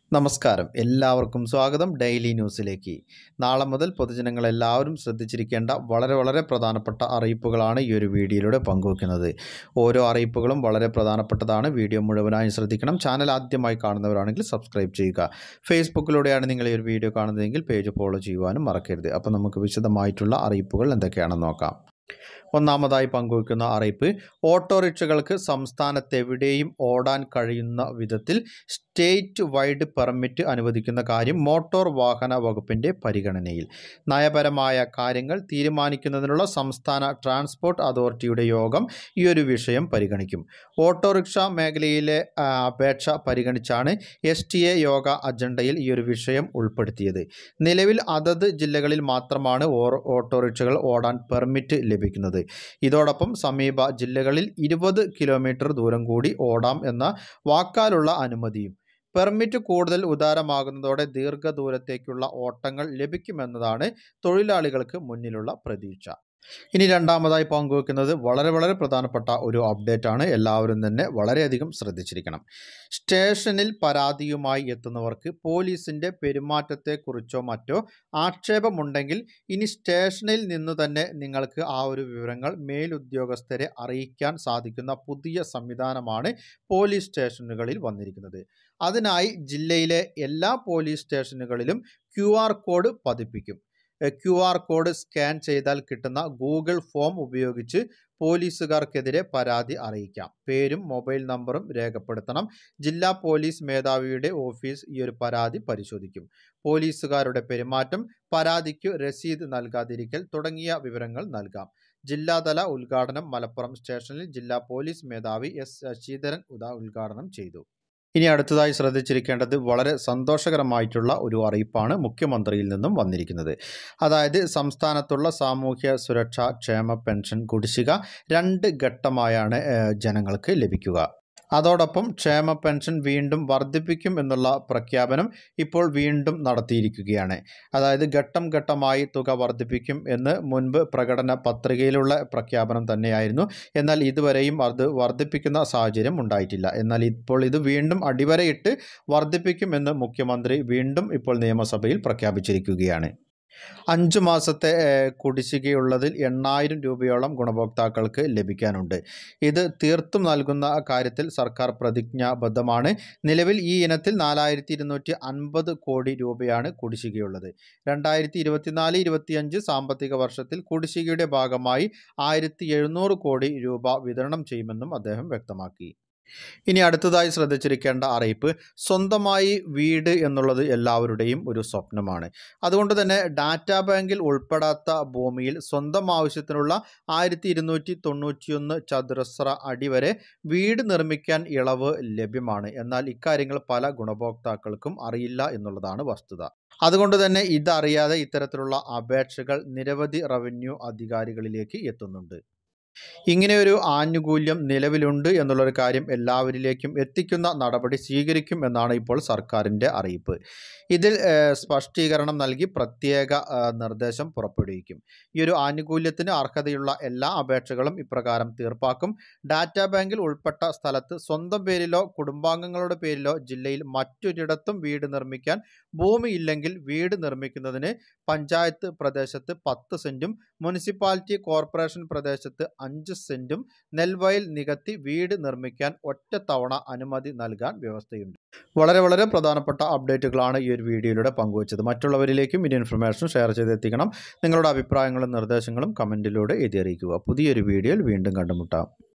നമസ്കാരം, എല്ലാവർക്കും സ്വാഗതം ഡെയിലി ന്യൂസിലേക്ക്. നാളെ മുതൽ പൊതുജനങ്ങളെല്ലാവരും ശ്രദ്ധിച്ചിരിക്കേണ്ട വളരെ പ്രധാനപ്പെട്ട അറിയിപ്പുകളാണ് ഈ ഒരു വീഡിയോയിലൂടെ പങ്കുവയ്ക്കുന്നത്. ഓരോ അറിയിപ്പുകളും വളരെ പ്രധാനപ്പെട്ടതാണ്. വീഡിയോ മുഴുവനായി ശ്രദ്ധിക്കണം. ചാനൽ ആദ്യമായി കാണുന്നവരാണെങ്കിൽ സബ്സ്ക്രൈബ് ചെയ്യുക. ഫേസ്ബുക്കിലൂടെയാണ് നിങ്ങൾ ഈ ഒരു വീഡിയോ കാണുന്നതെങ്കിൽ പേജ് ഫോളോ ചെയ്യുവാനും മറക്കരുത്. അപ്പോൾ നമുക്ക് വിശദമായിട്ടുള്ള അറിയിപ്പുകൾ എന്തൊക്കെയാണെന്ന് നോക്കാം. ഒന്നാമതായി പങ്കുവയ്ക്കുന്ന അറിയിപ്പ്, ഓട്ടോറിക്ഷകൾക്ക് സംസ്ഥാനത്തെവിടെയും ഓടാൻ കഴിയുന്ന വിധത്തിൽ സ്റ്റേറ്റ് വൈഡ് പെർമിറ്റ് അനുവദിക്കുന്ന കാര്യം മോട്ടോർ വാഹന വകുപ്പിൻ്റെ പരിഗണനയിൽ. നയപരമായ കാര്യങ്ങൾ തീരുമാനിക്കുന്നതിനുള്ള സംസ്ഥാന ട്രാൻസ്പോർട്ട് അതോറിറ്റിയുടെ യോഗം ഈ ഒരു വിഷയം പരിഗണിക്കും. ഓട്ടോറിക്ഷ മേഖലയിലെ അപേക്ഷ പരിഗണിച്ചാണ് STA യോഗ അജണ്ടയിൽ ഈ ഒരു വിഷയം ഉൾപ്പെടുത്തിയത്. നിലവിൽ അതത് ജില്ലകളിൽ മാത്രമാണ് ഓട്ടോറിക്ഷകൾ ഓടാൻ പെർമിറ്റ് ലഭിക്കുന്നത്. ഇതോടൊപ്പം സമീപ ജില്ലകളിൽ 20 കിലോമീറ്റർ ദൂരം കൂടി ഓടാം എന്ന വാക്കാലുള്ള അനുമതിയും. പെർമിറ്റ് കൂടുതൽ ഉദാരമാകുന്നതോടെ ദീർഘദൂരത്തേക്കുള്ള ഓട്ടങ്ങൾ ലഭിക്കുമെന്നതാണ് തൊഴിലാളികൾക്ക് മുന്നിലുള്ള പ്രതീക്ഷ. ഇനി രണ്ടാമതായി പങ്കുവെക്കുന്നത് വളരെ പ്രധാനപ്പെട്ട ഒരു അപ്ഡേറ്റ് ആണ്. എല്ലാവരും തന്നെ വളരെയധികം ശ്രദ്ധിച്ചിരിക്കണം. സ്റ്റേഷനിൽ പരാതിയുമായി എത്തുന്നവർക്ക് പോലീസിൻ്റെ പെരുമാറ്റത്തെക്കുറിച്ചോ മറ്റോ ആക്ഷേപമുണ്ടെങ്കിൽ ഇനി സ്റ്റേഷനിൽ നിന്നു തന്നെ നിങ്ങൾക്ക് ആ ഒരു വിവരങ്ങൾ മേലുദ്യോഗസ്ഥരെ അറിയിക്കാൻ സാധിക്കുന്ന പുതിയ സംവിധാനമാണ് പോലീസ് സ്റ്റേഷനുകളിൽ വന്നിരിക്കുന്നത്. അതിനായി ജില്ലയിലെ എല്ലാ പോലീസ് സ്റ്റേഷനുകളിലും QR കോഡ് പതിപ്പിക്കും. QR കോഡ് സ്കാൻ ചെയ്താൽ കിട്ടുന്ന ഗൂഗിൾ ഫോം ഉപയോഗിച്ച് പോലീസുകാർക്കെതിരെ പരാതി അറിയിക്കാം. പേരും മൊബൈൽ നമ്പറും രേഖപ്പെടുത്തണം. ജില്ലാ പോലീസ് മേധാവിയുടെ ഓഫീസ് ഈ ഒരു പരാതി പരിശോധിക്കും. പോലീസുകാരുടെ പെരുമാറ്റം, പരാതിക്ക് രസീത് നൽകാതിരിക്കൽ തുടങ്ങിയ വിവരങ്ങൾ നൽകാം. ജില്ലാതല ഉദ്ഘാടനം മലപ്പുറം സ്റ്റേഷനിൽ ജില്ലാ പോലീസ് മേധാവി S ശശിധരൻ ഉദ്ഘാടനം ചെയ്തു. ഇനി അടുത്തതായി ശ്രദ്ധിച്ചിരിക്കേണ്ടത് വളരെ സന്തോഷകരമായിട്ടുള്ള ഒരു അറിയിപ്പാണ് മുഖ്യമന്ത്രിയിൽ നിന്നും വന്നിരിക്കുന്നത്. അതായത് സംസ്ഥാനത്തുള്ള സാമൂഹ്യ സുരക്ഷാ ക്ഷേമ പെൻഷൻ കുടിശ്ശിക 2 ഘട്ടമായാണ് ജനങ്ങൾക്ക് ലഭിക്കുക. അതോടൊപ്പം ക്ഷേമ പെൻഷൻ വീണ്ടും വർദ്ധിപ്പിക്കും എന്നുള്ള പ്രഖ്യാപനം ഇപ്പോൾ വീണ്ടും നടത്തിയിരിക്കുകയാണ്. അതായത് ഘട്ടം ഘട്ടമായി തുക വർദ്ധിപ്പിക്കും എന്ന് മുൻപ് പ്രകടന പത്രികയിലുള്ള പ്രഖ്യാപനം തന്നെയായിരുന്നു. എന്നാൽ ഇതുവരെയും അത് വർദ്ധിപ്പിക്കുന്ന സാഹചര്യം ഉണ്ടായിട്ടില്ല. എന്നാൽ ഇപ്പോൾ ഇത് വീണ്ടും അടിവരയിട്ട് വർദ്ധിപ്പിക്കും എന്ന് മുഖ്യമന്ത്രി വീണ്ടും ഇപ്പോൾ നിയമസഭയിൽ പ്രഖ്യാപിച്ചിരിക്കുകയാണ്. 5 മാസത്തെ കുടിശ്ശികയുള്ളതിൽ 8000 രൂപയോളം ഗുണഭോക്താക്കൾക്ക് ലഭിക്കാനുണ്ട്. ഇത് തീർത്തും നൽകുന്ന കാര്യത്തിൽ സർക്കാർ പ്രതിജ്ഞാബദ്ധമാണ്. നിലവിൽ ഈ ഇനത്തിൽ 4250 കോടി രൂപയാണ് കുടിശ്ശികയുള്ളത്. 2024-25 സാമ്പത്തിക വർഷത്തിൽ കുടിശ്ശികയുടെ ഭാഗമായി 1700 കോടി രൂപ വിതരണം ചെയ്യുമെന്നും അദ്ദേഹം വ്യക്തമാക്കി. ഇനി അടുത്തതായി ശ്രദ്ധിച്ചിരിക്കേണ്ട അറിയിപ്പ്, സ്വന്തമായി വീട് എന്നുള്ളത് എല്ലാവരുടെയും ഒരു സ്വപ്നമാണ്. അതുകൊണ്ട് തന്നെ ഡാറ്റാ ബാങ്കിൽ ഉൾപ്പെടാത്ത ഭൂമിയിൽ സ്വന്തം ആവശ്യത്തിനുള്ള 1291 ചതുരശ്ര അടി വരെ വീട് നിർമ്മിക്കാൻ ഇളവ് ലഭ്യമാണ്. എന്നാൽ ഇക്കാര്യങ്ങൾ പല ഗുണഭോക്താക്കൾക്കും അറിയില്ല എന്നുള്ളതാണ് വസ്തുത. അതുകൊണ്ട് തന്നെ ഇതറിയാതെ ഇത്തരത്തിലുള്ള അപേക്ഷകൾ നിരവധി റവന്യൂ അധികാരികളിലേക്ക് എത്തുന്നുണ്ട്. ഇങ്ങനെയൊരു ആനുകൂല്യം നിലവിലുണ്ട് എന്നുള്ളൊരു കാര്യം എല്ലാവരിലേക്കും എത്തിക്കുന്ന നടപടി സ്വീകരിക്കും എന്നാണ് ഇപ്പോൾ സർക്കാരിൻ്റെ അറിയിപ്പ്. ഇതിൽ സ്പഷ്ടീകരണം നൽകി പ്രത്യേക നിർദ്ദേശം പുറപ്പെടുവിക്കും. ഈ ഒരു ആനുകൂല്യത്തിന് അർഹതയുള്ള എല്ലാ അപേക്ഷകളും ഇപ്രകാരം തീർപ്പാക്കും. ഡാറ്റാ ബാങ്കിൽ ഉൾപ്പെട്ട സ്ഥലത്ത് സ്വന്തം പേരിലോ കുടുംബാംഗങ്ങളുടെ പേരിലോ ജില്ലയിൽ മറ്റൊരിടത്തും വീട് നിർമ്മിക്കാൻ ഭൂമിയില്ലെങ്കിൽ വീട് നിർമ്മിക്കുന്നതിന് പഞ്ചായത്ത് പ്രദേശത്ത് 10 സെൻറ്റും മുനിസിപ്പാലിറ്റി കോർപ്പറേഷൻ പ്രദേശത്ത് 5 സെൻറ്റും നെൽവയൽ നികത്തി വീട് നിർമ്മിക്കാൻ ഒറ്റത്തവണ അനുമതി നൽകാൻ വ്യവസ്ഥയുണ്ട്. വളരെ പ്രധാനപ്പെട്ട അപ്ഡേറ്റുകളാണ് ഈ ഒരു വീഡിയോയിലൂടെ പങ്കുവച്ചത്. മറ്റുള്ളവരിലേക്കും ഈ ഇൻഫർമേഷൻ ഷെയർ ചെയ്തെത്തിക്കണം. നിങ്ങളുടെ അഭിപ്രായങ്ങളും നിർദ്ദേശങ്ങളും കമൻറ്റിലൂടെ എഴുതി അറിയിക്കുക. പുതിയൊരു വീഡിയോയിൽ വീണ്ടും കണ്ടുമുട്ടാം.